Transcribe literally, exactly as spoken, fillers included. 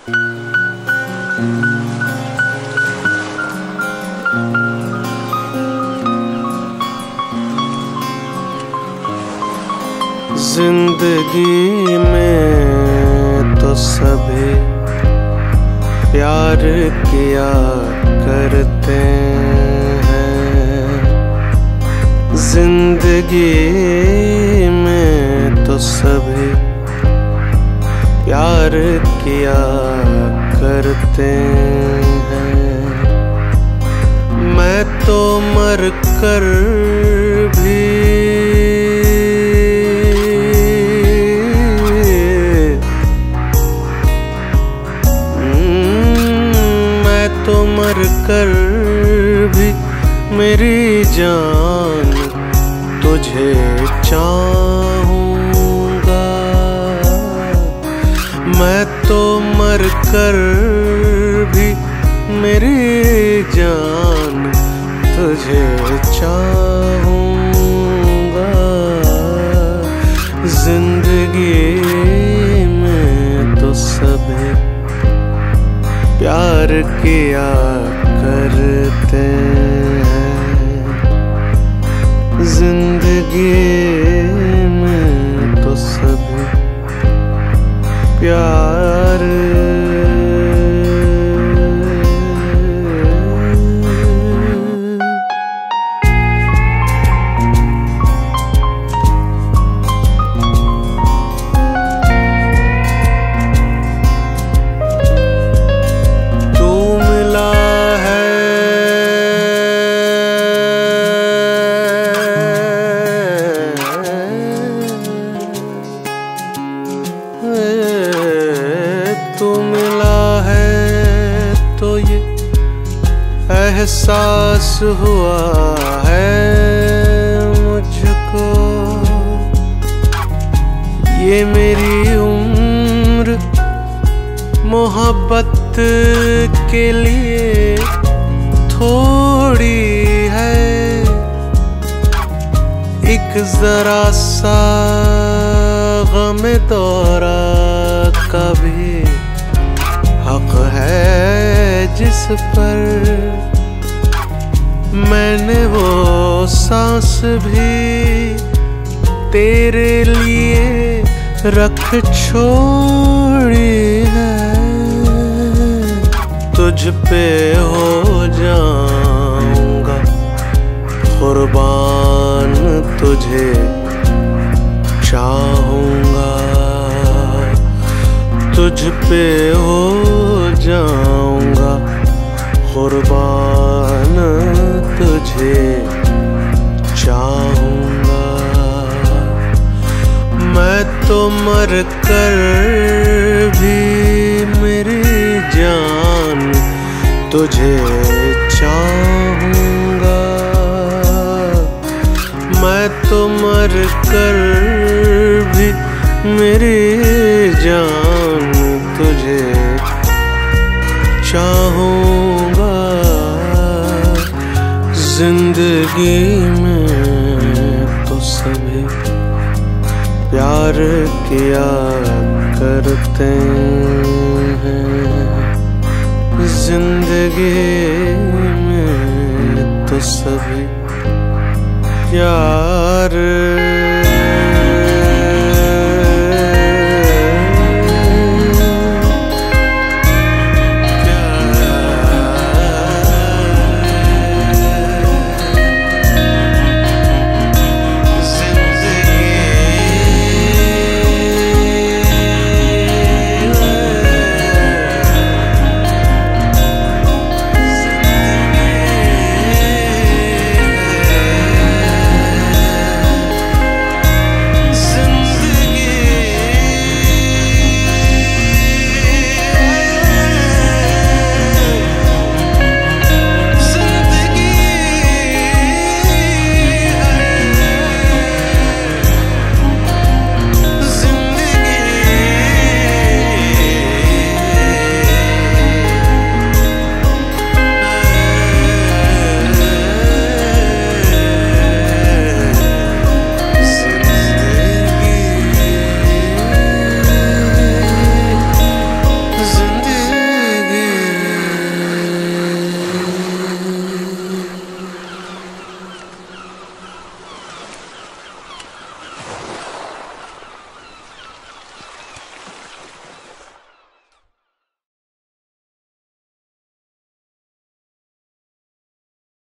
जिंदगी में तो सभी प्यार किया करते हैं। जिंदगी में तो सभी प्यार किया करते हैं। मैं तो मर कर भी तो मर कर भी मेरी जान तुझे चाहूँगा। मैं तो मर कर भी मेरी जान तुझे चाहूँगा। जिंदगी में तो सभी प्यार किया करते हैं। जिंदगी में तो सभी प्यार तू मिला है तो ये एहसास हुआ है मुझको। ये मेरी उम्र मोहब्बत के लिए थोड़ी है। एक जरा सा गम दौरा का भी हक है जिस पर मैंने वो सांस भी तेरे लिए रख छोड़ी है। तुझ पे हो जाऊंगा कुर्बान, तुझे चाहूँगा। तुझ पे हो जाऊँगा कुर्बान, तुझे चाहूँगा। मैं तो मर कर भी मेरी जान तुझे चाहूँगा। मैं तो मर कर भी मेरी जान तुझे चाहूँगा। जिंदगी में तो सभी प्यार किया करते हैं। जिंदगी में तो सभी प्यार